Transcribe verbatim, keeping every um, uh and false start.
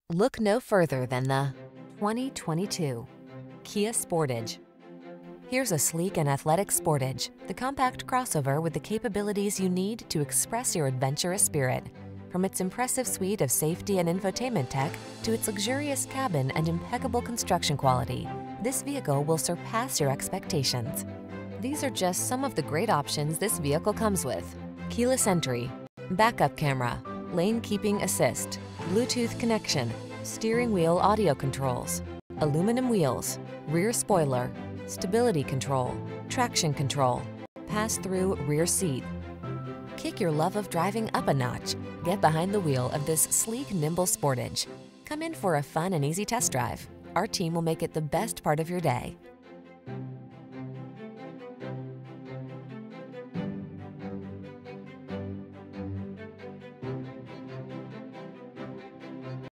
Look no further than the twenty twenty-two Kia Sportage. Here's a sleek and athletic Sportage, the compact crossover with the capabilities you need to express your adventurous spirit. From its impressive suite of safety and infotainment tech to its luxurious cabin and impeccable construction quality, this vehicle will surpass your expectations. These are just some of the great options this vehicle comes with: keyless entry, backup camera, lane keeping assist, Bluetooth connection, steering wheel audio controls, aluminum wheels, rear spoiler, stability control, traction control, pass-through rear seat. Kick your love of driving up a notch. Get behind the wheel of this sleek, nimble Sportage. Come in for a fun and easy test drive. Our team will make it the best part of your day.